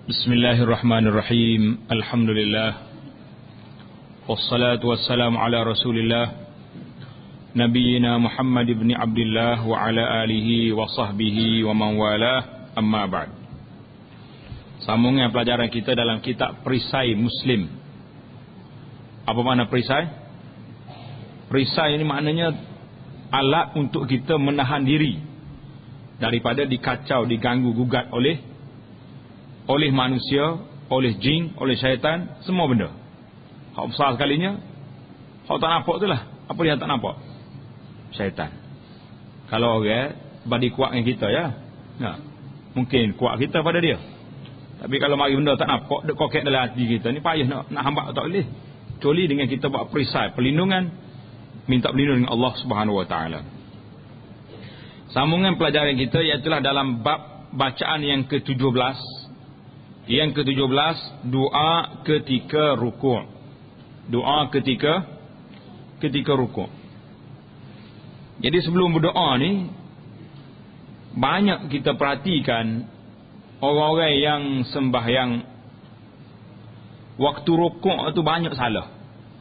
Bismillahirrahmanirrahim. Alhamdulillah. Wassalatu wassalamu ala Rasulillah Nabiyyina Muhammad ibn Abdullah wa ala alihi wa sahbihi wa man walah. Amma ba'd. Sambungan pelajaran kita dalam kitab Perisai Muslim. Apa makna perisai? Perisai ini maknanya alat untuk kita menahan diri daripada dikacau, diganggu, gugat oleh manusia, oleh jin, oleh syaitan, semua benda. Hak besar sekalinya, hak tak nampak tu lah. Apa dia tak nampak? Syaitan. Kalau orang badi kuat dengan kita ya, nah, mungkin kuat kita pada dia. Tapi kalau mari benda tak nampak, dek kokek dalam hati kita ni, payah nak hamba tak boleh. Kecuali dengan kita buat perisai, perlindungan, minta perlindungan dengan Allah Subhanahu Wa Taala. Sambungan pelajaran kita iaitulah dalam bab bacaan yang ke-17. Yang ke-17, doa ketika rukuk. Doa ketika rukuk. Jadi sebelum berdoa ni, banyak kita perhatikan orang-orang yang sembahyang waktu rukuk tu banyak salah.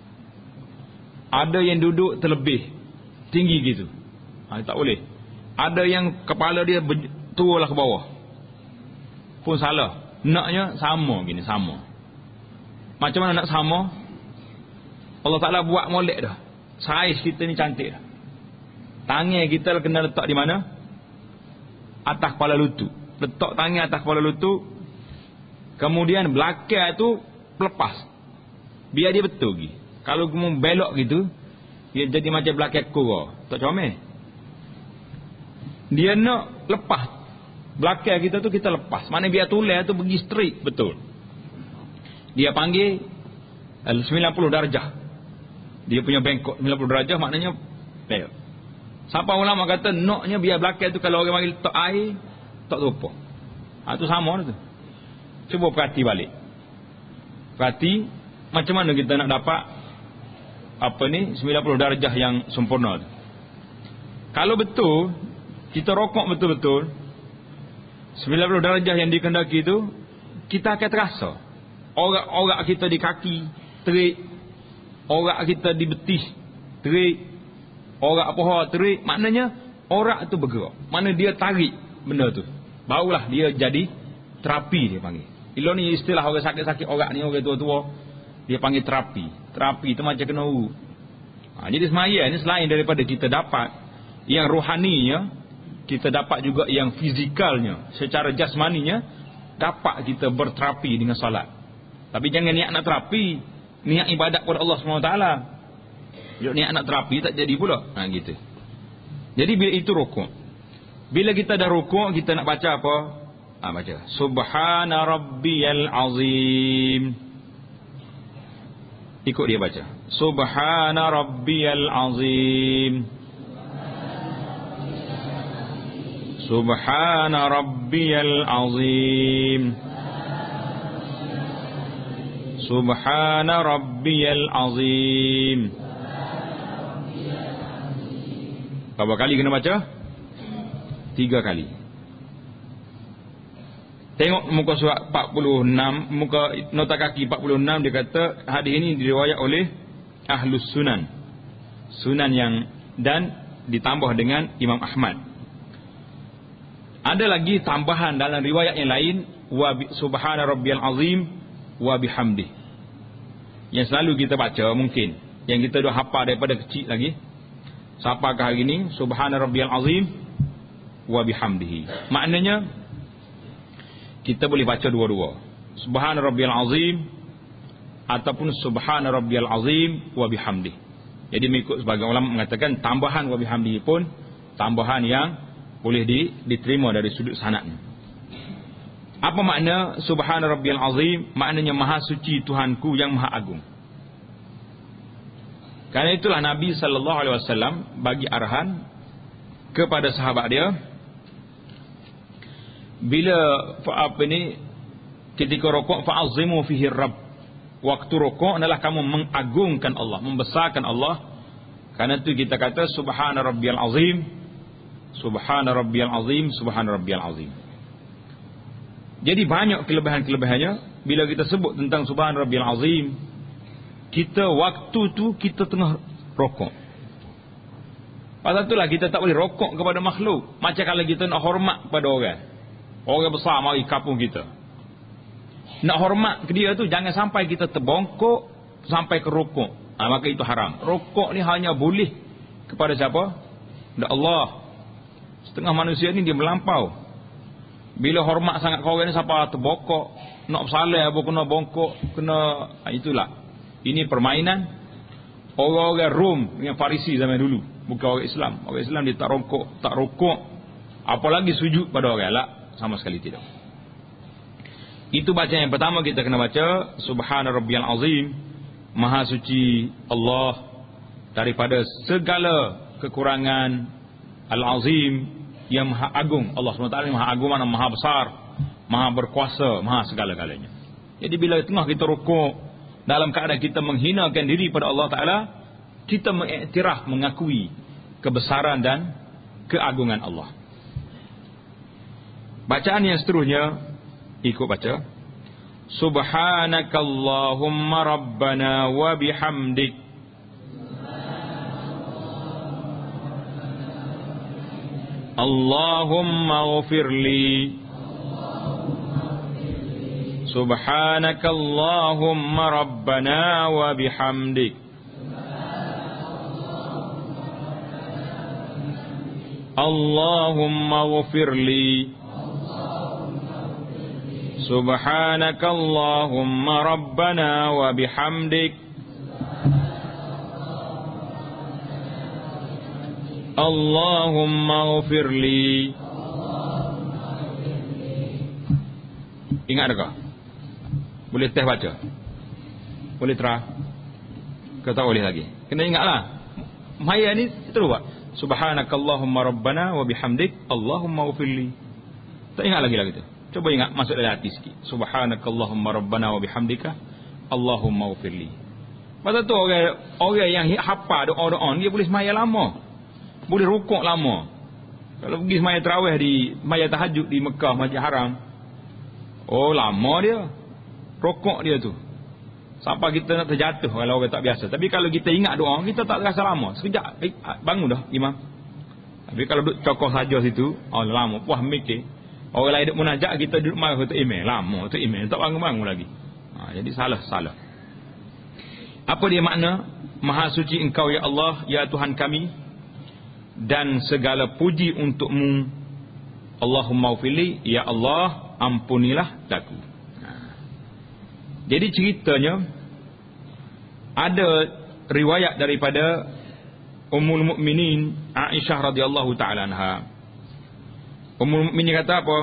Ada yang duduk terlebih tinggi gitu, tak boleh. Ada yang kepala dia turunlah ke bawah, pun salah. Naknya sama gini, sama. Macam mana nak sama? Allah Ta'ala buat molek dah. Saiz kita ni cantik dah. Tangan kita kena letak di mana? Atas kepala lutut. Letak tangan atas kepala lutut. Kemudian belakang tu lepas. Biar dia betul lagi. Kalau kamu belok gitu, dia jadi macam belakang kura. Tak comel. Dia nak lepas. Belakang kita tu kita lepas. Mana biar tulang tu pergi straight betul. Dia panggil 90 darjah. Dia punya bengkok 90 darjah maknanya belok. Siapa ulama kata naknya biar belakang tu kalau orang mari letak air tak terlupa. Tu sama tu. Cuba perhati balik. Perhati macam mana kita nak dapat 90 darjah yang sempurna tu. Kalau betul kita rokok betul-betul 90 darjah yang dikendaki itu, kita akan terasa. Orak kita di kaki terik, orak kita di betis terik, orak paha terik. Maknanya orak tu bergerak. Mana dia tarik benda tu, barulah dia jadi terapi, dia panggil. Ilo ni istilah orang sakit-sakit orak ni, orang tua-tua, dia panggil terapi. Terapi tu macam kena urut. Jadi semaya ni selain daripada kita dapat yang rohaninya, kita dapat juga yang fizikalnya, secara jasmaninya dapat kita berterapi dengan salat. Tapi jangan niat nak terapi, niat ibadat kepada Allah SWT. Bila niat nak terapi tak jadi pula. Gitu. Jadi bila itu rukuk. Bila kita dah rukuk, kita nak baca apa? Baca Subhana Rabbiyal Azim. Ikut dia baca Subhana Rabbiyal Azim. Subhana Rabbiyal Azim. Subhana Rabbiyal Azim. Berapa kali kena baca? 3 kali. Tengok muka surat 46, muka nota kaki 46, dia kata hadis ini diriwayat oleh Ahlus Sunan. Sunan yang dan ditambah dengan Imam Ahmad. Ada lagi tambahan dalam riwayat yang lain, Subhana Rabbiyal Azim wa bihamdih. Yang selalu kita baca mungkin, yang kita dah hafal daripada kecil lagi. Siapakah hari ini? Subhana Rabbiyal Azim wa bihamdihi. Maknanya kita boleh baca dua-dua. Subhana Rabbiyal Azim ataupun Subhana Rabbiyal Azim wa bihamdih. Jadi mengikut sebagai ulama mengatakan tambahan wa bihamdihi pun tambahan yang boleh diterima dari sudut sanadnya. Apa makna Subhana Rabbiyal Azim? Maknanya Maha Suci Tuhanku yang Maha Agung. Karena itulah Nabi SAW bagi arahan kepada sahabat dia, bila ketika rukuk fa'azimu fihi Rabb. Waktu rukuk adalah kamu mengagungkan Allah, membesarkan Allah. Karena itu kita kata Subhana Rabbiyal Azim, Subhana Rabbiyal Azim, Subhana Rabbiyal Azim. Jadi banyak kelebihan-kelebihannya. Bila kita sebut tentang Subhan Rabbiyal Azim, kita waktu tu kita tengah rokok. Pasal itulah kita tak boleh rokok kepada makhluk. Macam kalau kita nak hormat kepada orang. Orang besar mari kampung kita. Nak hormat ke dia tu jangan sampai kita terbongkok sampai ke rokok. Maka itu haram. Rokok ni hanya boleh kepada siapa? Kepada Allah. Setengah manusia ni dia melampau. Bila hormat sangat kau orang ni siapa terbokok, nak bersalah apa kena bongkok, kena itulah. Ini permainan orang-orang Rom dengan Farisi zaman dulu, bukan orang Islam. Orang Islam dia tak rokok, apalagi sujud pada orang lah, sama sekali tidak. Itu bacaan yang pertama kita kena baca, Subhana Rabbiyal Azim, Maha suci Allah daripada segala kekurangan, Al-Azim yang maha agung. Allah SWT ni maha agung, mana maha besar, maha berkuasa, maha segala-galanya. Jadi bila tengah kita rukuk dalam keadaan kita menghinakan diri pada Allah Ta'ala, kita mengiktiraf, mengakui kebesaran dan keagungan Allah. Bacaan yang seterusnya ikut baca, Subhanakallahumma Rabbana wa bihamdik, Allahumma ghafirli, Subhanakallahumma Rabbana wa bihamdik, Allahumma ghafirli, Subhanakallahumma Rabbana wa bihamdik, Allahumma ghafirli. Ingat tak? Boleh teh baca? Boleh terah? Kau tak boleh lagi? Kena ingatlah. Maya ni terus buat. Subhanakallahumma Rabbana wa bihamdik, Allahumma ghafirli. Tak ingat lagi tu. Coba ingat, masuk dalam hati sikit. Subhanakallahumma Rabbana wa bihamdika, Allahumma ghafirli. Pasal tu orang yang hafal doa-doa dia boleh semaya lama. Boleh rukuk lama. Kalau pergi semaya tarawih di semaya tahajud di Mekah, Masjid Haram, oh lama dia rukuk dia tu, sampai kita nak terjatuh kalau orang tak biasa. Tapi kalau kita ingat doa, kita tak rasa lama. Sekejap bangun dah imam. Tapi kalau duduk cokoh saja situ, oh lama puas mikir. Orang lain duduk munajat, kita duduk marah tu email. Lama tu email, tak bangun-bangun lagi. Jadi salah. Apa dia makna? Maha suci Engkau ya Allah, ya Tuhan kami, dan segala puji untukmu, Allahumma ghafirli, ya Allah ampunilah daku. Jadi ceritanya ada riwayat daripada Ummul Mukminin Aisyah radhiyallahu taala anha. Ummul Mukminin kata apa?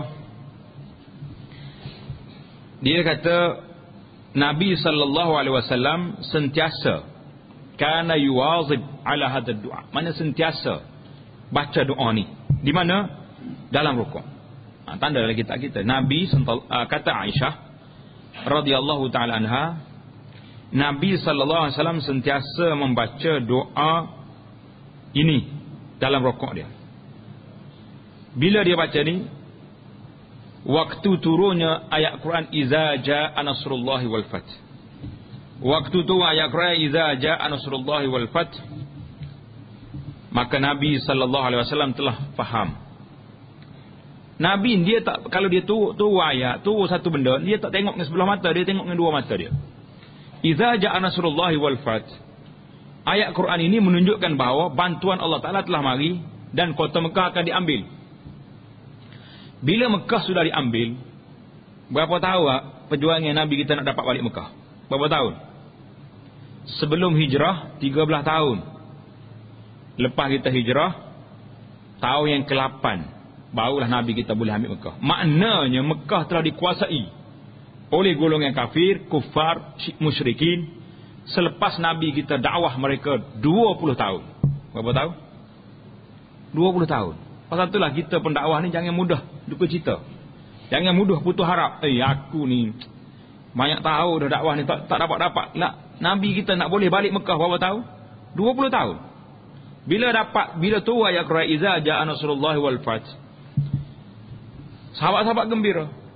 Dia kata Nabi sallallahu alaihi wasallam sentiasa kana yuwazib ala hadha doa. Mana sentiasa baca doa ni. Di mana? Dalam rukuk. Tanda dalam kitab kita. Nabi kata Aisyah radhiyallahu taala anha, Nabi sallallahu alaihi wasallam sentiasa membaca doa ini dalam rukuk dia. Bila dia baca ni, waktu turunnya ayat Quran Iza jaa nasrullahi wal fath. Waktu tu ayat Quran Iza jaa nasrullahi wal fath, maka Nabi sallallahu alaihi wasallam telah faham. Nabi dia tak, kalau dia tu ayat, tu satu benda, dia tak tengok dengan sebelah mata, dia tengok dengan dua mata dia. Iza jaa nasrullahi wal fath. Ayat Quran ini menunjukkan bahawa bantuan Allah Taala telah mari dan kota Mekah akan diambil. Bila Mekah sudah diambil, berapa tahun perjuangan Nabi kita nak dapat balik Mekah? Berapa tahun? Sebelum hijrah 13 tahun. Lepas kita hijrah tahun yang ke-8, barulah Nabi kita boleh ambil Mekah. Maknanya Mekah telah dikuasai oleh golongan kafir, kufar, musyrikin selepas Nabi kita dakwah mereka 20 tahun. Berapa tahun? 20 tahun. Pasal itulah kita pendakwah ni jangan mudah duka cita. Jangan mudah putus harap. Aku ni banyak tahu dah dakwah ni tak dapat-dapat. Nabi kita nak boleh balik Mekah berapa tahun? 20 tahun. Bila tu ayat Quran Iza jaa nasrullahi wal fath, sahabat-sahabat gembira.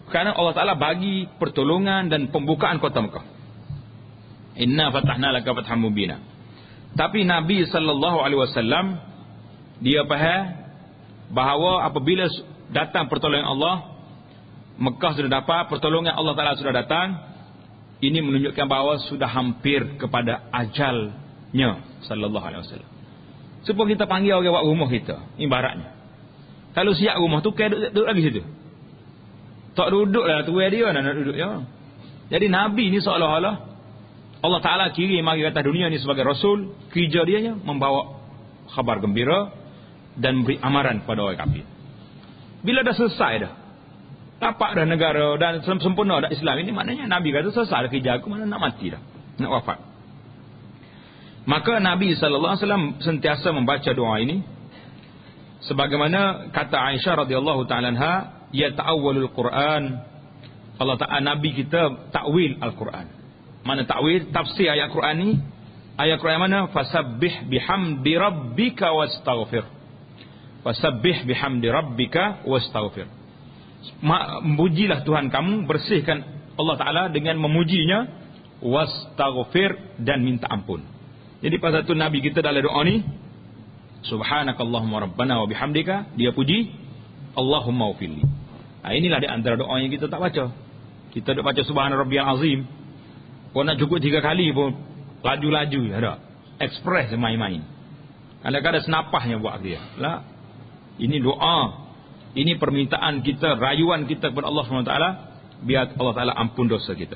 Kerana Allah Ta'ala bagi pertolongan dan pembukaan kota Mekah. Inna fatahna laka fatham mubina. Tapi Nabi SAW, dia faham bahawa apabila datang pertolongan Allah, Mekah sudah dapat, pertolongan Allah Ta'ala sudah datang, ini menunjukkan bahawa sudah hampir kepada ajalnya sallallahu alaihi wasallam. Supaya kita panggil orang buat rumah kita, ibaratnya. Kalau siap rumah tu, kayak duduk lagi situ. Tak duduk lah, tu dia nak duduk ya. Jadi Nabi ni seolah-olah Allah Ta'ala kirim mari ke atas dunia ni sebagai Rasul. Kerja dia membawa khabar gembira dan beri amaran kepada orang kafir. Bila dah selesai dah, dapat dah negara dan sempurna dah Islam ini, maknanya Nabi kata selesai dah kerja aku, mana nak mati dah, nak wafat. Maka Nabi SAW sentiasa membaca doa ini, sebagaimana kata Aisyah radhiyallahu ta'ala anha, ya ta'awwalul Quran. Allah Ta'ala, Nabi kita takwil Al-Quran. Mana takwil? Tafsir ayat Quran ni. Ayat Quran mana? Fasabbih bihamdi rabbika wastaghfir. Fasabbih bihamdi rabbika wastaghfir. Memujilah Tuhan kamu, bersihkan Allah Ta'ala dengan memujinya, wastaghfir, dan minta ampun. Jadi pada satu Nabi kita dalam doa ni, subhanakallahumma rabbana wa bihamdika, dia puji Allahumma ufilli. Inilah di antara doa yang kita tak baca. Kita duk baca subhana rabbiyal azim, kau nak cukup 3 kali pun laju-laju ada. Express main-main. Kadang-kadang senapahnya buat dia. Lah, ini doa. Ini permintaan kita, rayuan kita kepada Allah SWT, biar Allah Ta'ala ampun dosa kita.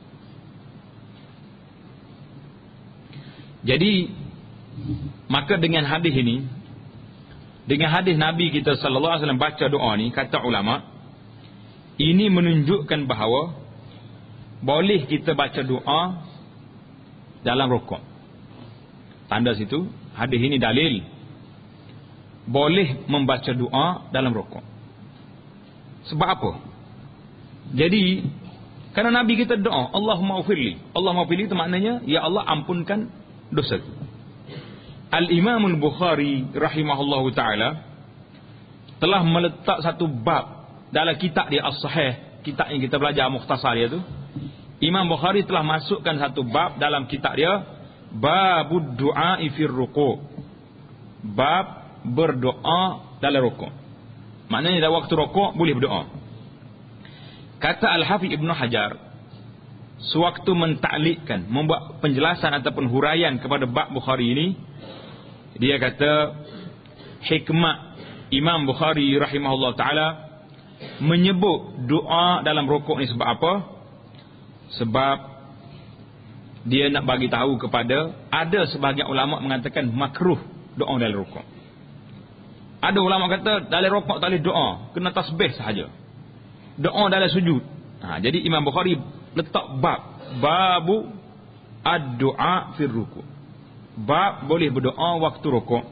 Jadi, maka dengan hadis ini, dengan hadis Nabi kita sallallahu alaihi wasallam baca doa ni, kata ulama, ini menunjukkan bahawa boleh kita baca doa dalam rukuk. Tanda situ, hadis ini dalil boleh membaca doa dalam rukuk. Sebab apa? Jadi, kerana Nabi kita doa, Allahumma ufirli. Allahumma ufirli itu maknanya, ya Allah ampunkan dosa. Al-Imam Al-Bukhari rahimahullahu ta'ala telah meletak satu bab dalam kitab dia As-Sahih, kitab yang kita belajar mukhtasar dia tu. Imam Bukhari telah masukkan satu bab dalam kitab dia, Babud Du'a'i fir Ruku'. Bab berdoa dalam rukuk. Maknanya dalam waktu rukuk boleh berdoa. Kata Al-Hafidh Ibn Hajar, sewaktu mentaklikkan, membuat penjelasan ataupun huraian kepada bab Bukhari ini, dia kata hikmah Imam Bukhari rahimahullah ta'ala menyebut doa dalam rukuk ni sebab apa? Sebab dia nak bagi tahu kepada, ada sebahagian ulama mengatakan makruh doa dalam rukuk. Ada ulama kata dalam rukuk tak boleh doa, kena tasbih sahaja. Doa dalam sujud. Jadi Imam Bukhari letak bab, babu ad-du'a fir rukuk. Bab boleh berdoa waktu rukuk.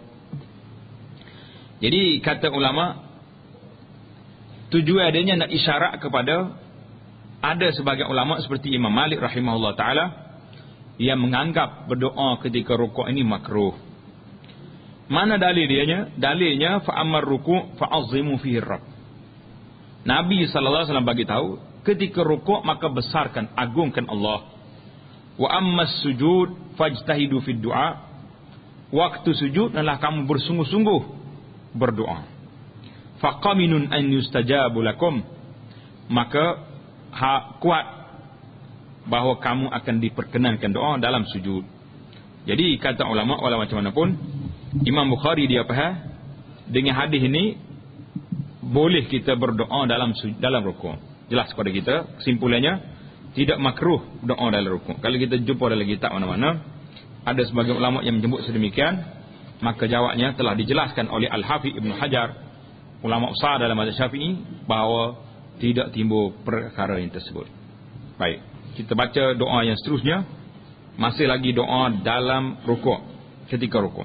Jadi kata ulama, tujuan adanya nak isyarat kepada, ada sebagian ulama seperti Imam Malik rahimahullah ta'ala yang menganggap berdoa ketika rukuk ini makruh. Mana dalil dia? Dalilnya fa'amar rukuk fa'azzimu fihi rabb. Nabi sallallahu alaihi wasallam bagi tahu, ketika rukuk maka besarkan, agungkan Allah. Wa ammas sujud fajtahidu fid du'a. Waktu sujud adalah kamu bersungguh-sungguh berdoa. Faqaminun an yustajabu lakum. Maka kuat bahawa kamu akan diperkenankan doa dalam sujud. Jadi kata ulama, walau macam mana pun, Imam Bukhari dia faham dengan hadis ini boleh kita berdoa dalam rukuk. Jelas kepada kita, kesimpulannya tidak makruh doa dalam rukuk. Kalau kita jumpa dalam kitab mana-mana ada sebagian ulama yang menyebut sedemikian, maka jawabnya telah dijelaskan oleh Al-Hafidh Ibn Hajar, ulama besar dalam mazhab Syafi'i, bahawa tidak timbul perkara yang tersebut. Baik, kita baca doa yang seterusnya. Masih lagi doa dalam rukuk, ketika rukuk.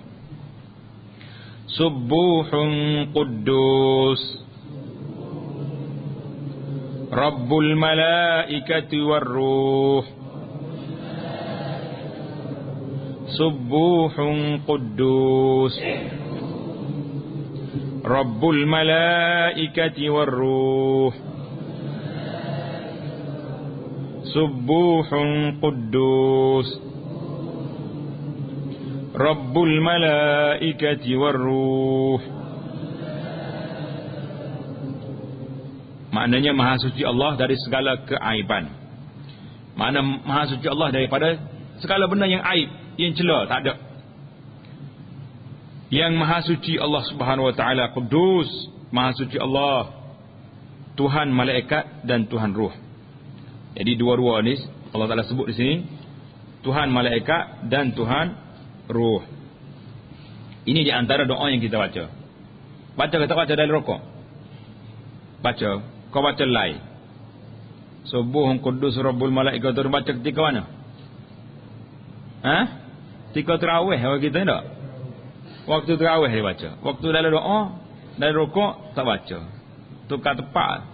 Subuhun Quddus Rabbul Malaikati Warruh. Subuhun Quddus Rabbul Malaikati Warruh. Subuhun Quddus Rabbul Malaikati Warruh. Maknanya maha suci Allah dari segala keaiban. Makna maha suci Allah daripada segala benda yang aib, yang cela, tak ada. Yang maha suci Allah Subhanahu wa taala Quddus, maha suci Allah, Tuhan malaikat dan Tuhan ruh. Jadi dua-dua ni Allah Taala sebut di sini, Tuhan malaikat dan Tuhan ruh. Ini di antara doa yang kita baca. Baca ke tak baca dalam rukuk? Baca. Kau baca lain. Subuhun Quddus Rabbul Malaikatu, baca ketika mana? Ketika tarawih orang kita tak? Waktu tarawih dia baca. Waktu dalam doa, dalam rukuk tak baca. Tukar tepat.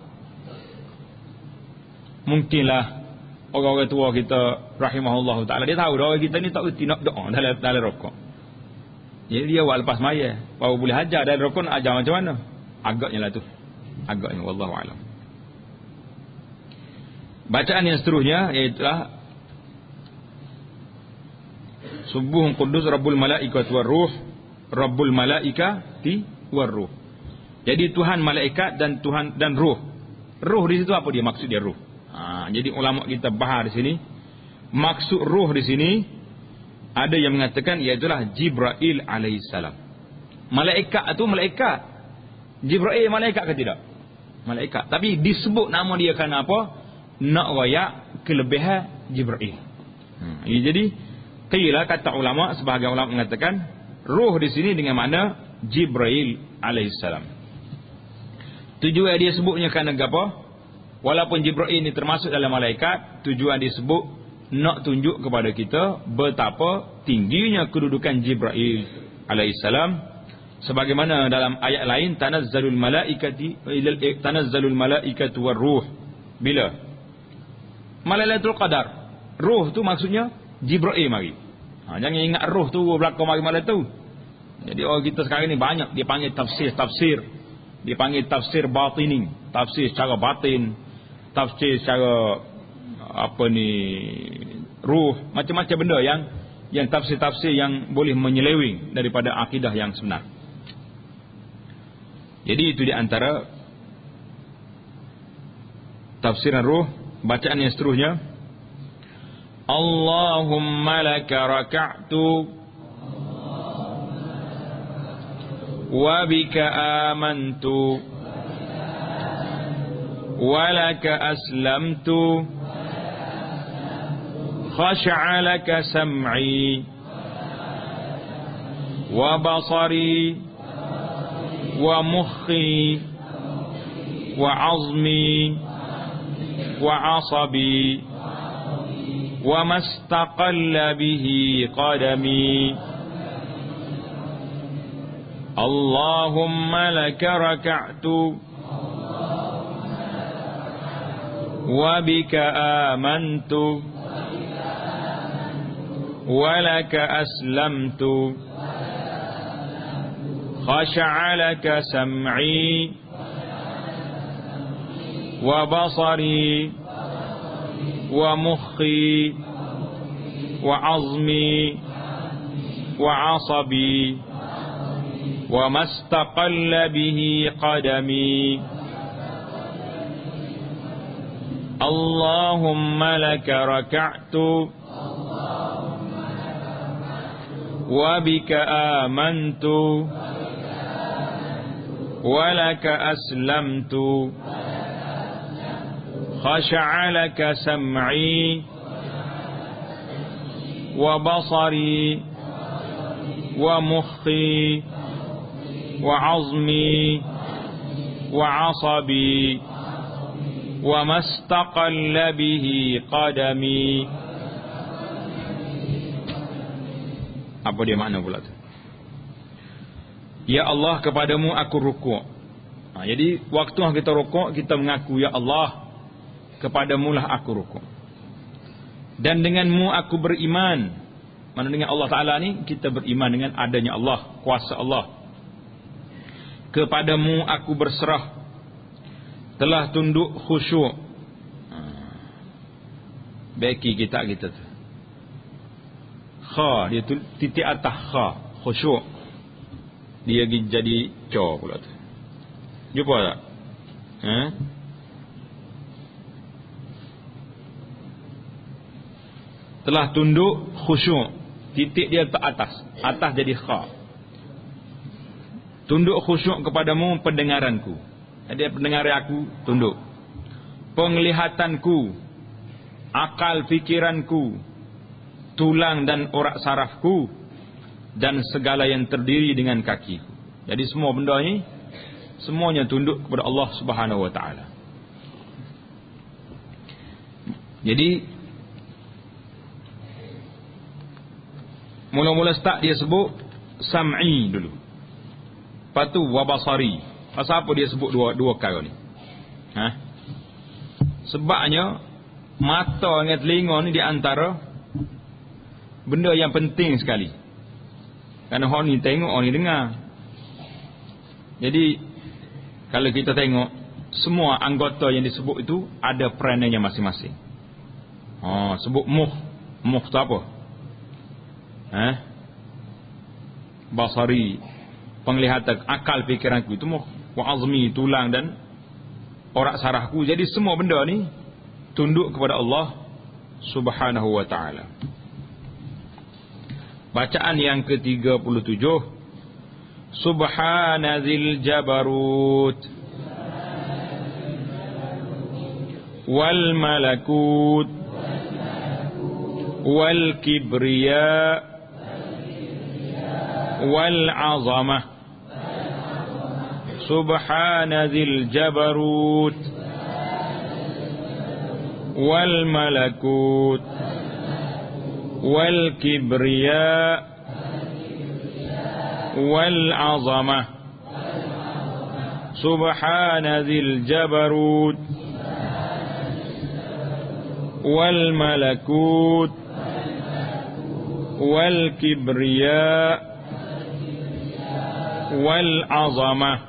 Mungkinlah orang-orang tua kita rahimahullah taala, dia tahu orang kita ni tak reti nak doa dalam rukuk. Jadi dia buat lepas maya, baru boleh ajar dalam rukuk, nak ajar macam mana? Agaknya lah tu. Agaknya wallahu alam. Bacaan yang seterusnya ialah Subuhun Quddus Rabbul Malaikati Warruh, Rabbul Malaikati Warruh. Jadi Tuhan malaikat dan Tuhan dan ruh. Ruh di situ apa dia? Maksud dia ruh. Jadi ulama kita bahas di sini, maksud ruh di sini ada yang mengatakan iaitulah Jibril alaihissalam. Malaikat itu malaikat. Jibril malaikat ke tidak? Malaikat. Tapi disebut nama dia kerana apa? Nak royak kelebihan Jibril. Jadi kira kata ulama, sebahagian ulama mengatakan ruh di sini dengan makna Jibril alaihissalam. Tujuan dia sebutnya kerana apa? Walaupun Jibril ini termasuk dalam malaikat, tujuan disebut nak tunjuk kepada kita betapa tingginya kedudukan Jibril alaihissalam. Sebagaimana dalam ayat lain, tanazzalul malaikatu warruh. Bila? Lailatul Qadar. Ruh tu maksudnya Jibril mari. Jangan ingat ruh tu belakang mari malam tu. Jadi orang kita sekarang ni banyak dia panggil tafsir. Dia panggil tafsir batini, tafsir secara batin, tafsir secara ruh, macam-macam benda yang tafsir-tafsir yang boleh menyeleweng daripada akidah yang sebenar. Jadi itu di antara tafsiran ruh. Bacaan yang seterusnya, Allahumma laka raka'tu wa bika amantu wa laka aslamtu khasha'a laka sam'i wa basari wa mukhi wa azmi wa asabi wa mastaqalla bihi qadami. Allahumma laka raka'tu wa bika amantu wa laka aslamtu khasha'a laka sam'i wa basari wa mukhi wa azmi wa asabi wa mastaqalla bihi qadami. Allahumma laka raka'tu wa bika amantu wa laka aslamtu khasha'a laka sam'i wa basari wa mukhi wa azmi wa asabi wa mastaqalla bihi qadami. Apa dia makna pula tu? Ya Allah, kepadamu aku rukuk. Jadi waktu kita rukuk, kita mengaku, Ya Allah, kepadamu lah aku rukuk. Dan denganmu aku beriman. Mana dengan Allah Ta'ala ni, kita beriman dengan adanya Allah, kuasa Allah. Kepadamu aku berserah, telah tunduk khusyuk. Beki kita tu. Kha dia tu titik atas kha, khusyuk. Dia jadi co pula tu. Jumpa tak? Telah tunduk khusyuk. Titik dia ke atas. Atas jadi kha. Tunduk khusyuk kepadamu pendengaranku. Jadi pendengaran aku tunduk. Penglihatanku, akal fikiranku, tulang dan urat sarafku, dan segala yang terdiri dengan kakiku. Jadi semua benda ni semuanya tunduk kepada Allah Subhanahu wa taala. Jadi mula-mula start dia sebut sam'i dulu. Lepas tu wa basari. Pasal apa dia sebut dua kali ni? Sebabnya mata dengan telinga ni di antara benda yang penting sekali. Kerana orang ni tengok, orang ni dengar. Jadi kalau kita tengok, semua anggota yang disebut itu ada peranannya masing-masing. Sebut muh. Muh tu apa? Basari, penglihatan, akal fikiranku itu muh. Wa azmi, tulang dan urat sarafku. Jadi semua benda ni tunduk kepada Allah Subhanahu wa ta'ala. Bacaan yang ke-37, Subhanazil Jabarut wal malakut wal kibriya wal azamah. Subhanazil Jabarut wal malakut wal kibriya wal azamah. Subhanazil Jabarut wal malakut wal kibriya wal azamah.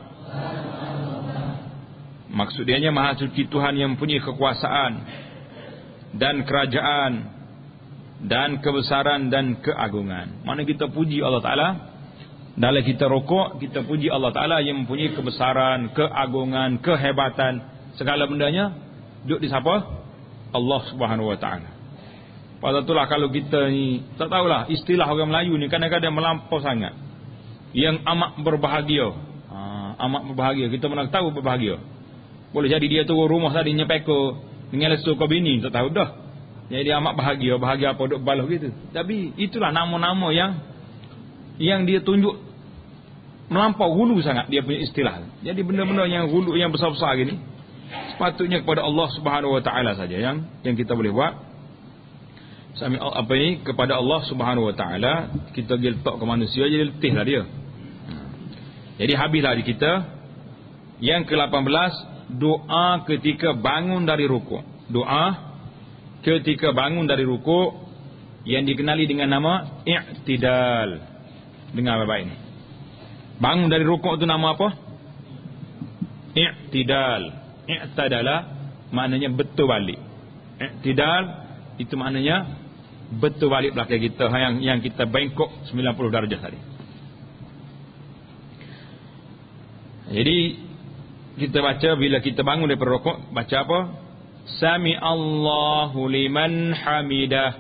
Maksudnya Maha Suci Tuhan yang mempunyai kekuasaan dan kerajaan dan kebesaran dan keagungan. Mana kita puji Allah Ta'ala. Dalam kita rokok, kita puji Allah Ta'ala yang mempunyai kebesaran, keagungan, kehebatan. Segala bendanya duduk di siapa? Allah Subhanahu Wa Ta'ala. Pada itulah kalau kita ni, tak tahulah istilah orang Melayu ni kadang-kadang melampau sangat. Yang amat berbahagia. Amat berbahagia. Kita mana tahu berbahagia. Boleh jadi dia turun rumah tadi nyepeko dengan lesu kau bini, tak tahu dah. Jadi dia amat bahagia. Bahagia apa duk balah gitu. Tapi itulah nama-nama yang dia tunjuk melampau hulu sangat dia punya istilah. Jadi benda-benda yang hulu yang besar-besar gini sepatutnya kepada Allah Subhanahu Wa Ta'ala saja yang kita boleh buat. Sami apa ini kepada Allah Subhanahu Wa Ta'ala. Kita letak ke manusia jadi letihlah dia. Jadi habislah di kita. Yang ke-18, doa ketika bangun dari rukuk. Doa ketika bangun dari rukuk yang dikenali dengan nama i'tidal. Dengar baik-baik ini. Bangun dari rukuk itu nama apa? I'tidal. I'tadala maknanya betul balik. I'tidal itu maknanya betul balik belakang kita yang kita bengkok 90 darjah tadi. Jadi kita baca bila kita bangun daripada rukuk, baca apa? Sami Allahu liman hamidah.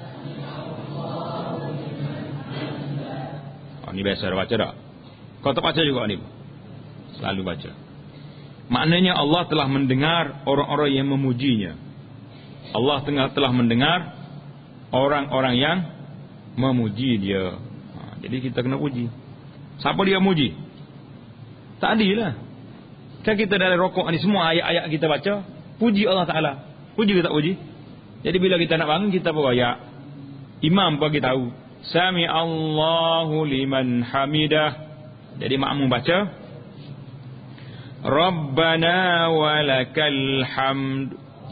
Ni biasa baca tak? Kau tak baca juga ni? Selalu baca. Maknanya Allah telah mendengar orang-orang yang memujinya. Allah telah mendengar orang-orang yang memuji dia. Jadi kita kena puji. Siapa dia muji? Tak adilah. Kan kita dari rokok ni semua ayat-ayat kita baca, puji Allah Ta'ala. Puji ke tak puji? Jadi bila kita nak bangun, kita bawa ayat. Imam bagi tahu, Sami Allahu liman hamidah. Jadi makmum baca, Rabbana walakal hamd.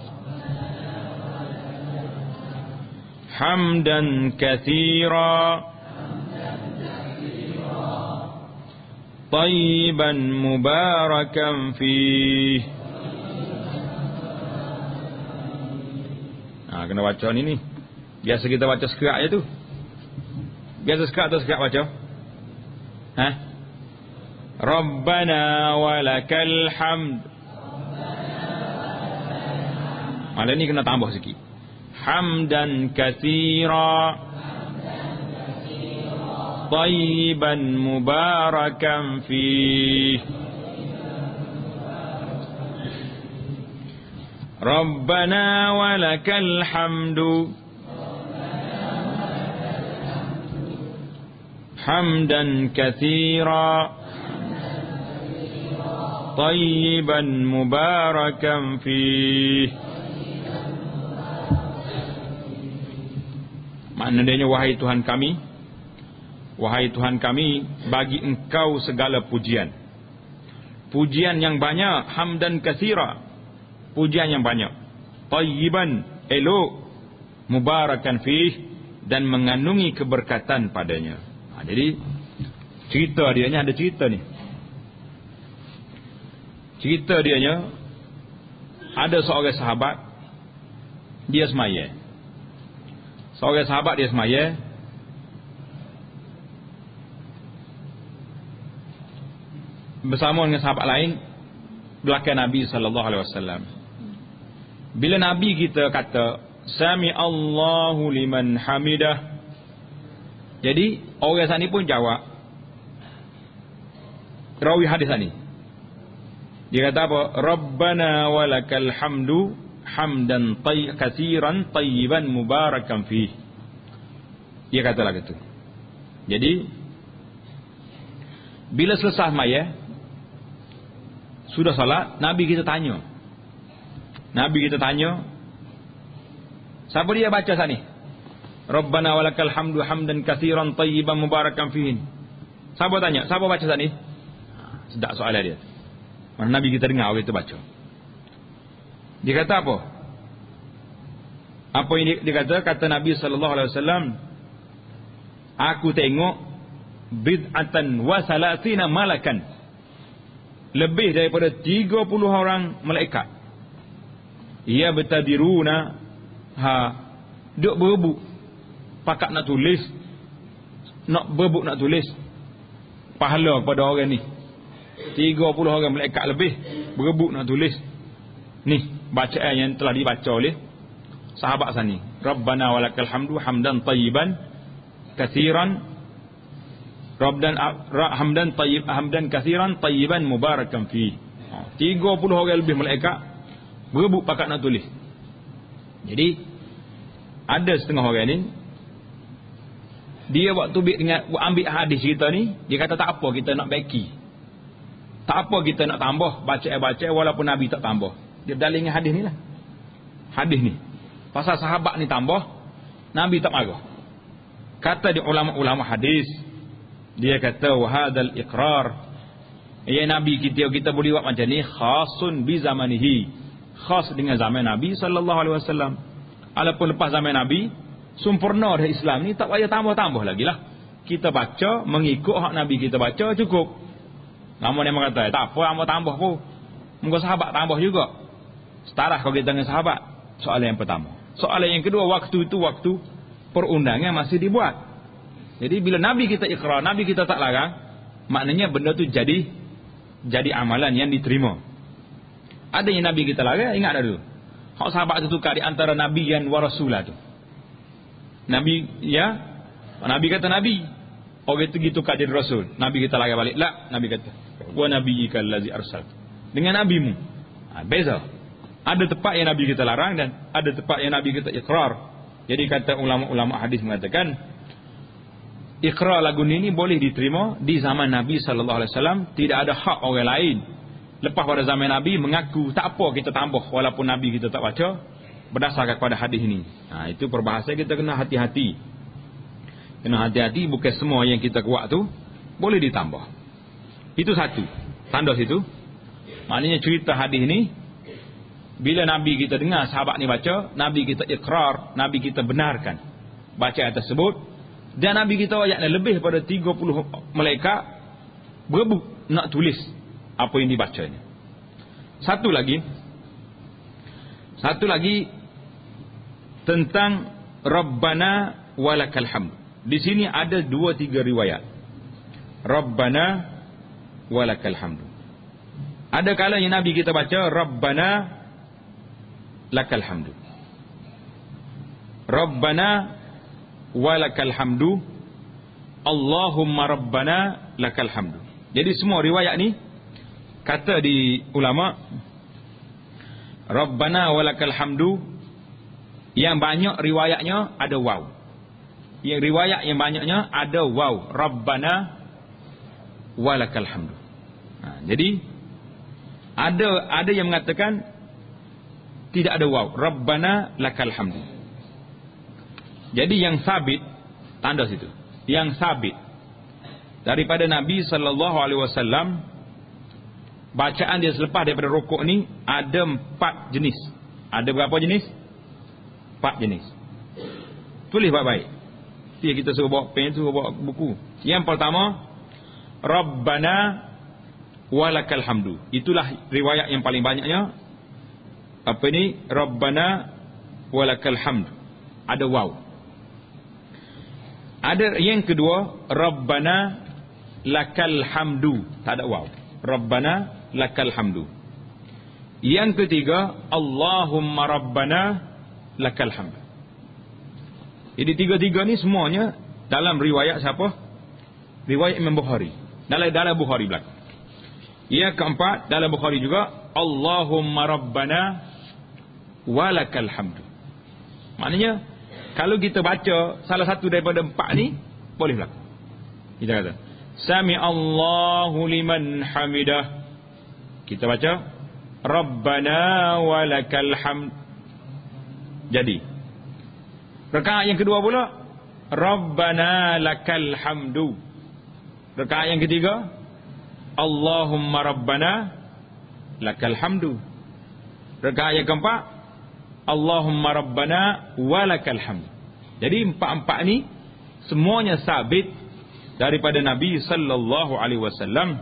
Hamdan katsira. طيبا مباركا فيه. kena baca ni. Biasa kita baca sekerak je tu. Biasa sekerak atau sekerak baca? Rabbana walakal hamd. Malah ni kena tambah sikit. Hamdan katsira tayyiban mubarakan fih. Rabbana walakal hamdu hamdan katsira tayyiban mubarakan fih. Maknanya, wahai Tuhan kami, bagi Engkau segala pujian. Pujian yang banyak, hamdan katsira, pujian yang banyak. Tayyiban, elok, mubarakan fih, dan mengandungi keberkatan padanya. Jadi cerita dianya ada cerita ni. Cerita dianya ada seorang sahabat, dia semaya. Seorang sahabat dia semaya. Bersama dengan sahabat lain belakang Nabi sallallahu alaihi wasallam. Bila Nabi kita kata Sami Allahu liman hamidah, jadi orang sana pun jawab. Rawi hadis ni, dia kata apa? Rabbana walakal hamdu hamdan katsiran tayyiban mubarakan fih. Dia kata lah gitu. Jadi bila selesai maya, sudah salat, Nabi kita tanya. Siapa dia baca sana? Rabbana walakal hamdu hamdan katsiran tayyiban mubarakan fihi. Siapa tanya? Siapa baca sana? Sedap soalan dia. Mana Nabi kita dengar orang itu baca. Dia kata apa? Apa yang dia kata? Kata Nabi sallallahu alaihi wasallam, aku tengok bid'atan wa salasina malakan. Lebih daripada 30 orang malaikat. Ia bertadiruna duk berebut pakat nak tulis, nak tulis pahala kepada orang ni. 30 orang malaikat lebih berebut nak tulis ni bacaan yang telah dibaca oleh sahabat sani. Rabbana walakal hamdu hamdan tayyiban katsiran hamdan katsiran tayyiban mubarakan fi. 30 orang lebih malaikat berebut pakat nak tulis. Jadi ada setengah orang ni, dia waktu ambil hadis cerita ni, dia kata tak apa kita nak baiki, tak apa kita nak tambah baca walaupun Nabi tak tambah. Dia berdalil dengan hadis ni lah. Hadis ni pasal sahabat ni tambah, Nabi tak marah. Kata di ulama-ulama hadis, dia kata wahadal iqrar, ya Nabi kita boleh buat macam ni khasun bi zamanihi, khas dengan zaman Nabi sallallahu alaihi wasallam. Adapun lepas zaman Nabi sempurna dah Islam ni, tak payah tambah-tambah lagi lah. Kita baca mengikut hak Nabi kita baca cukup. Namun dia kata tak apa tambah pun, muka sahabat tambah juga. Setara kalau kita dengan sahabat. Soalan yang pertama. Soalan yang kedua, waktu itu waktu perundangan masih dibuat. Jadi bila Nabi kita ikrar, Nabi kita tak larang, maknanya benda tu jadi amalan yang diterima. Ada yang Nabi kita larang, ingat dah dulu. Hak sahabat tu tukar di antara Nabi dan Rasulah tu. Nabi kata Nabi, orang itu gitu tukar jadi Rasul. Nabi kita larang balik. La, Nabi kata, wa nabiyyikal ladzi arsal. Dengan nabimu. Beza. Ada tempat yang Nabi kita larang dan ada tempat yang Nabi kita ikrar. Jadi kata ulama-ulama hadis mengatakan, ikrar lagu ini boleh diterima di zaman Nabi sallallahu alaihi wasallam, tidak ada hak orang lain lepas pada zaman Nabi mengaku tak apa kita tambah walaupun Nabi kita tak baca berdasarkan kepada hadis ini. Itu perbahasan kita kena hati-hati. Kena hati-hati, bukan semua yang kita kuat tu boleh ditambah. Itu satu. Tanda situ. Maknanya cerita hadis ni, bila Nabi kita dengar sahabat ni baca, Nabi kita ikrar, Nabi kita benarkan bacaan tersebut. Dan Nabi kita ayatnya lebih pada 30 malaikat berebut nak tulis apa yang dibacanya. Satu lagi tentang Rabbana walakal hamd. Di sini ada 2-3 riwayat. Rabbana walakal hamd. Ada kalanya Nabi kita baca Rabbana lakal hamdu. Rabbana walakal hamdu. Allahumma rabbana lakal hamdu. Jadi semua riwayat ni kata di ulama Rabbana walakal hamdu, yang banyak riwayatnya ada waw. Yang riwayat yang banyaknya ada waw. Rabbana walakal hamdu. Jadi ada yang mengatakan tidak ada waw. Rabbana lakal hamdu. Jadi yang sabit, tanda situ. Yang sabit daripada Nabi SAW, bacaan dia selepas daripada rukuk ni ada 4 jenis. Ada berapa jenis? 4 jenis. Tulis baik-baik. Kita suruh bawa pen, suruh bawa buku. Yang pertama, Rabbana walakal hamdu. Itulah riwayat yang paling banyaknya. Apa ni? Rabbana walakal hamdu. Ada waw. Ada yang kedua, Rabbana lakal hamdu. Tak ada waw. Rabbana lakal hamdu. Yang ketiga, Allahumma rabbana lakal hamdu. Jadi 3-3 ni semuanya dalam riwayat siapa? Riwayat Imam Bukhari. Dalam Bukhari belakang. Yang keempat, dalam Bukhari juga, Allahumma rabbana walakal hamdu. Maknanya kalau kita baca salah satu daripada 4 ni, boleh berlaku. Kita kata Sami Allahu liman hamidah. Kita baca Rabbana walakal hamd. Jadi rakaat yang kedua pula Rabbana lakal hamdu. Rakaat yang ketiga Allahumma rabbana lakal hamdu. Rakaat yang keempat Allahumma rabbana walakal hamd. Jadi 4 ni semuanya sabit daripada Nabi sallallahu alaihi wasallam.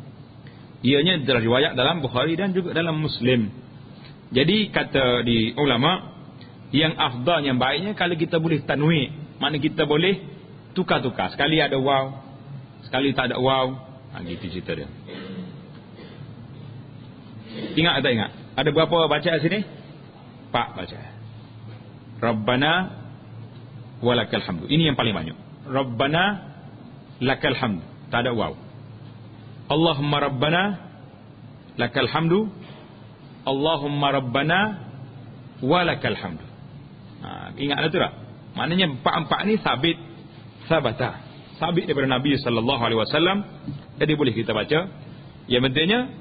Ianya riwayat dalam Bukhari dan juga dalam Muslim. Jadi kata di ulama, yang afdal, yang baiknya kalau kita boleh tanwi', maknanya kita boleh tukar-tukar. Sekali ada waw, sekali tak ada waw. Gitu cerita dia. Ingat atau tak ingat? Ada berapa bacaan sini? 4 bacaan. Rabbana walakal hamdu. Ini yang paling banyak. Rabbana lakal hamdu. Tak ada waw. Allahumma rabbana lakal hamdu. Allahumma rabbana walakal hamdu. Ingatlah tu tak? Maknanya 4 ni sabit, sabit daripada Nabi sallallahu alaihi wasallam. Jadi boleh kita baca. Yang pentingnya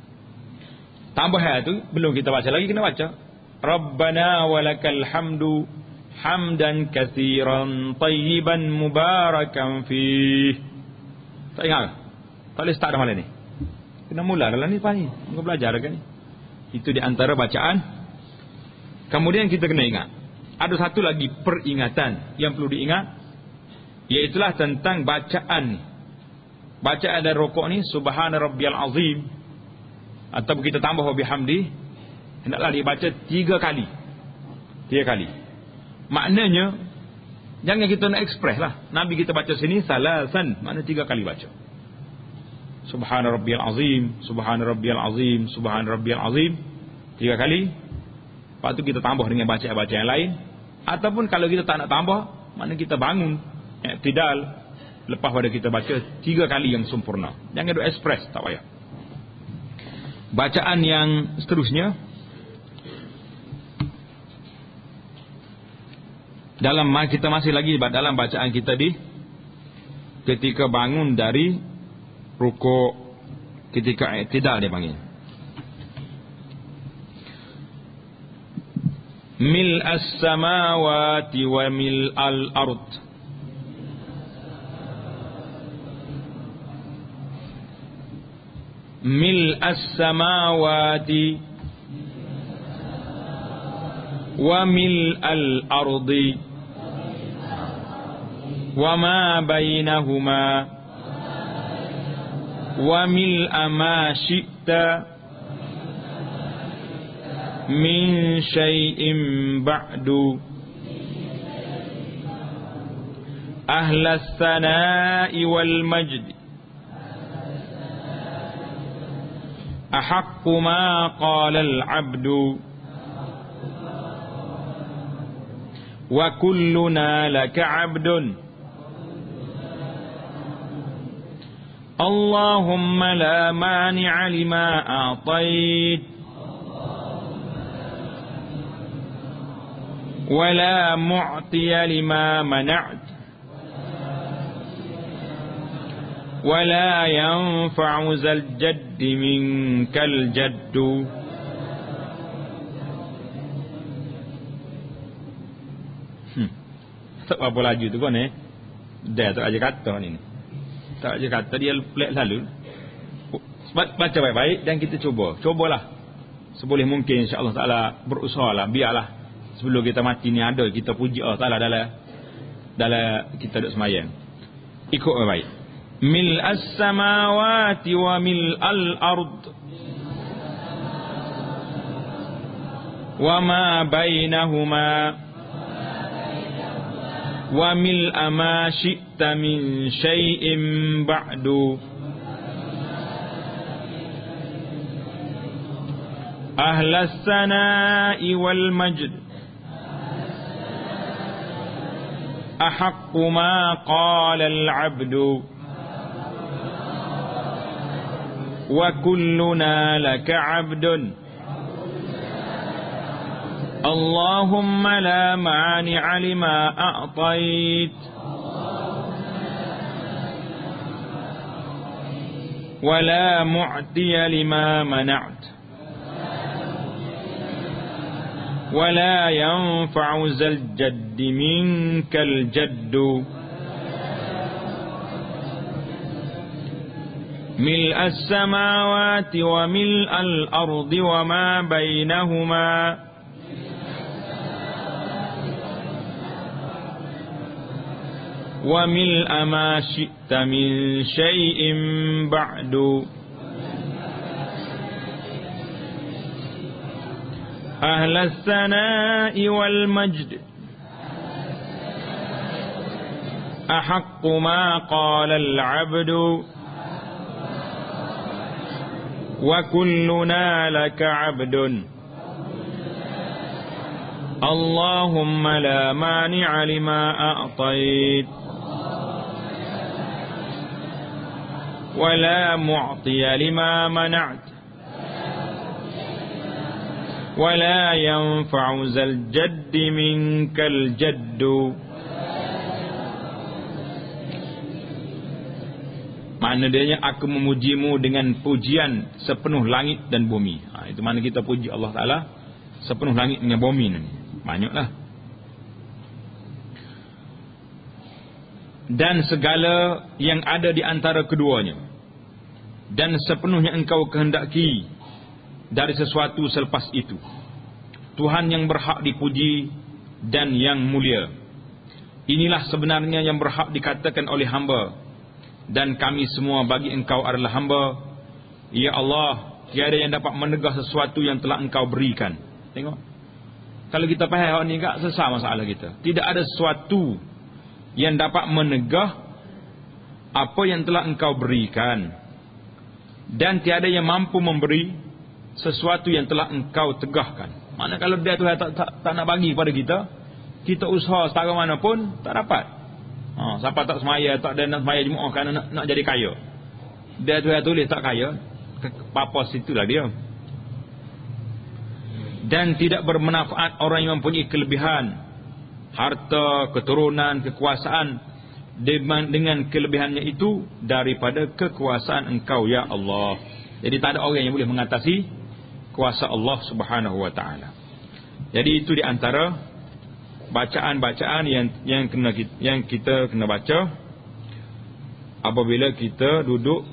tambahan tu belum kita baca lagi, kena baca Rabbana walakal hamdu hamdan katsiran tayyiban mubarakan fih. Tak ingat? Tak boleh start dah malam ni. Kena mula dalam ni Pak ni. Kita belajar kan ni. Itu di antara bacaan. Kemudian kita kena ingat, ada satu lagi peringatan yang perlu diingat, iaitulah tentang bacaan. Bacaan dari rukuk ni subhana rabbiyal azim, atau kita tambah bihamdi, hendaklah dibaca 3 kali. 3 kali. Maknanya jangan kita nak express lah. Nabi kita baca sini salasan, makna 3 kali baca. Subhana rabbiyal azim, subhana rabbiyal azim, subhana rabbiyal azim 3 kali. Lepas tu kita tambah dengan bacaan yang lain. Ataupun kalau kita tak nak tambah, makna kita bangun i'tidal, lepas pada kita baca 3 kali yang sempurna. Jangan duk express, tak payah. Bacaan yang seterusnya, dalam kita masih lagi dalam bacaan kita di ketika bangun dari rukuk, ketika i'tidal dia panggil. Mil as-samawati wa mil al-ard. Mil as-samawati wa mil al-ardi wa ma bainahuma wa mil ma syi'ta min syai'in ba'du Ahlas sana'i wal majd ahaqqu ma qala al-'abdu wa kulluna laka 'abdun Allahumma la mani'a lima a'tait wa la mu'tiya lima mana'at wa la yanfa'u zal jaddi minkal jaddu. Tak apa laju tu kan Dia tak aja kata ni. Tak aja kata dia pelik lalu. Baca baik-baik dan kita cubalah seboleh mungkin insya-Allah taala berusahalah biarlah sebelum kita mati ni ada kita puji Allah taala dalam kita duduk sembahyang. Ikut baik. Mil as-samawati wa mil al-ard wa ma bainahuma wa mil ma syi'ta min syai'in ba'du ahlas sana'i wal majd ahaqqu ma qala al-'abdu wa kulluna laka 'abdun Allahumma la mani'a lima a'tait wa la mu'tiya lima mana'at wa la yanfa'u zal jaddi minkal jaddu mil as-samawati wa mil al-ardi wa ma bainahuma wa mil ma syi'ta min syai'in ba'du ahlas sana'i wal majd ahaqqu ma qala al-'abdu wa kulluna laka 'abdun Allahumma la mani'a lima a'tait wa la mu'tiya lima mana'at wa la yanfa'u zal jaddi minkal jaddu. Makna dia aku memujimu dengan pujian sepenuh langit dan bumi. Itu mana kita puji Allah Ta'ala sepenuh langit dengan bumi ni. Banyaklah. Dan segala yang ada di antara keduanya. Dan sepenuhnya engkau kehendaki dari sesuatu selepas itu. Tuhan yang berhak dipuji dan yang mulia. Inilah sebenarnya yang berhak dikatakan oleh hamba. Dan kami semua bagi engkau adalah hamba. Ya Allah, tiada yang dapat menegah sesuatu yang telah engkau berikan. Tengok. Kalau kita faham ni tak selesai masalah kita. Tidak ada sesuatu yang dapat menegah apa yang telah engkau berikan. Dan tiada yang mampu memberi sesuatu yang telah engkau tegahkan. Mana kalau dia tu tak nak bagi pada kita, kita usaha setara mana pun tak dapat. Siapa tak semaya, tak ada nak semaya Jumaat kerana nak jadi kaya. Dia tu tulis tak kaya, papas itulah dia. Dan tidak bermanfaat orang yang mempunyai kelebihan harta, keturunan, kekuasaan dengan kelebihannya itu daripada kekuasaan engkau ya Allah. Jadi tak ada orang yang boleh mengatasi kuasa Allah Subhanahu wa taala. Jadi itu di antara bacaan-bacaan yang kita kena baca apabila kita duduk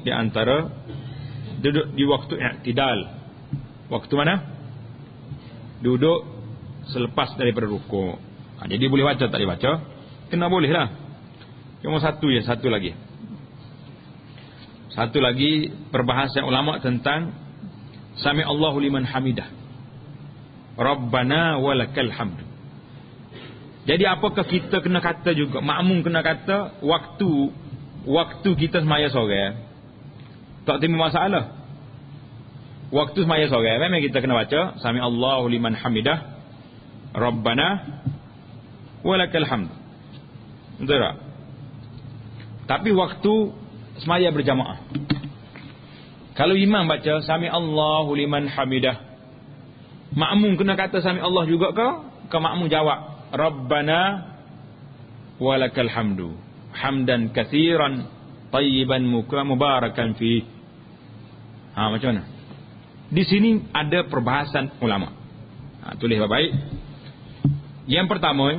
di waktu i'tidal. Waktu mana? Duduk selepas daripada rukuk. Jadi boleh baca tak dibaca? Kena boleh lah. Cuma satu lagi. Satu lagi perbahasan ulama tentang Sami Allahu liman hamidah. Rabbana walakal hamd. Jadi apakah kita kena kata juga, makmum kena kata waktu kita semaya sore? Tak timbul masalah. Waktu semaya sore memang kita kena baca sami Allahu liman hamidah Rabbana walakal hamd. Betul tak? Tapi waktu semaya berjamaah, kalau imam baca sami Allahu liman hamidah, makmum kena kata sami Allah juga ke makmum jawab Rabbana walakal hamdu hamdan katsiran tayyiban mubarakan fi. Macam mana? Di sini ada perbahasan ulama. Tulis baik-baik. Yang pertama,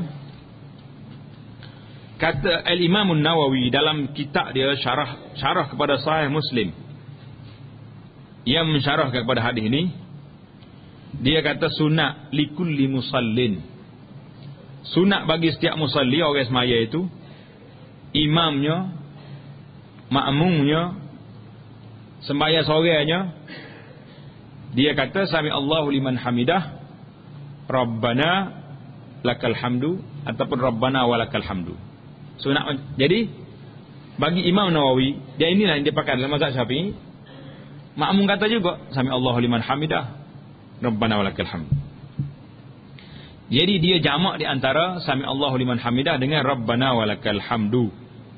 kata Al-Imam An-Nawawi dalam kitab dia syarah kepada Sahih Muslim, yang mensyarah kepada hadis ini, dia kata sunat likulli musallin. Sunat bagi setiap musalli, orang semaya itu, imamnya, makmumnya, sembahyang sorenya, dia kata sami Allahu liman hamidah Rabbana lakal hamdu ataupun Rabbana walakal hamdu. Sunat. Jadi bagi Imam Nawawi, dia inilah yang dia pakai dalam mazhab Syafi'i. Makmum kata juga sami Allahu liman hamidah Rabbana walakal hamdu. Jadi dia jamak di antara sami Allahu liman hamidah dengan Rabbana walakal hamdu.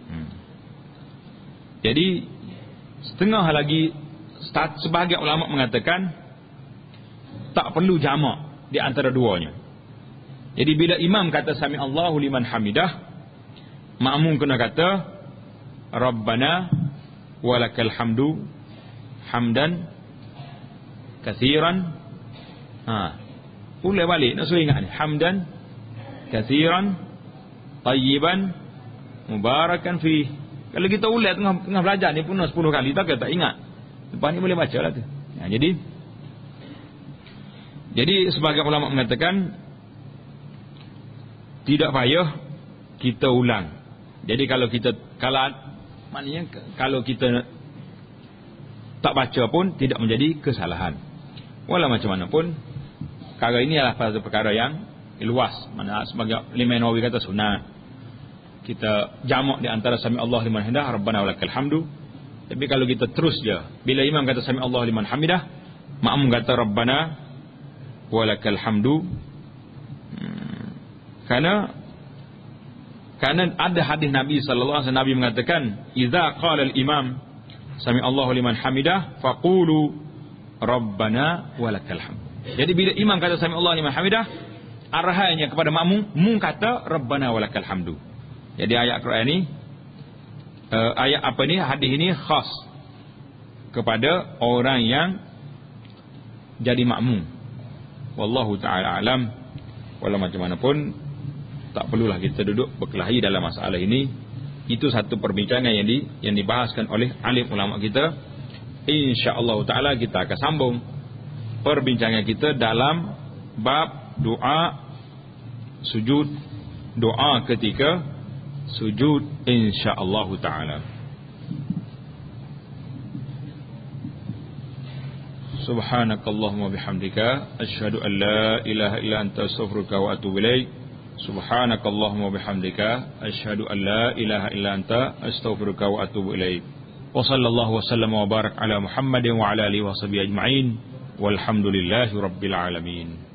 Jadi setengah lagi sebahagian ulama mengatakan tak perlu jamak di antara duanya. Jadi bila imam kata sami Allahu liman hamidah, makmum kena kata Rabbana walakal hamdu hamdan katsiran. Ulang balik, nak suruh ingat ni. Hamdan katsiran tayyiban mubarakan fi. Kalau kita ulang tengah belajar ni pun 10 kali tak ingat. Lepas ni boleh baca lah tu. Jadi sebagian ulama mengatakan tidak payah kita ulang. Jadi kalau kita tak baca pun tidak menjadi kesalahan. Walau macam mana pun, perkara ini adalah satu perkara yang luas. Mana sebagai Imam Nawawi kata sunat kita jamak di antara sami Allah liman hamidah Rabbana walakal hamdu. Tapi kalau kita terus je, bila imam kata sami Allah liman hamidah, makmum kata Rabbana walakal hamdu. Karena ada hadis Nabi sallallahu alaihi wasallam, Nabi mengatakan idza qala al-imam sami Allahu liman hamidah faqulu Rabbana walakal hamd. Jadi bila imam kata sami Allahu liman hamidah, arahannya kepada makmum kata Rabbana walakal hamdu. Jadi ayat Quran ini hadis ini khas kepada orang yang jadi makmum. Wallahu ta'ala alam. Walau macam mana pun, tak perlulah kita duduk berkelahi dalam masalah ini. Itu satu perbincangan yang dibahaskan oleh alim ulama kita. InsyaAllah ta'ala kita akan sambung perbincangan kita dalam bab doa sujud, doa ketika sujud, insyaAllah ta'ala. Subhanakallahumma bihamdika asyhadu an la ilaha illa anta astaghfiruka wa atubu ilaik. Subhanakallahumma bihamdika asyhadu an la ilaha illa anta astaghfiruka wa atubu ilaik. Wa sallallahu wa sallama wa barak ala Muhammadin wa ala alihi wa sahbihi ajma'in. Walhamdulillahi rabbil alamin.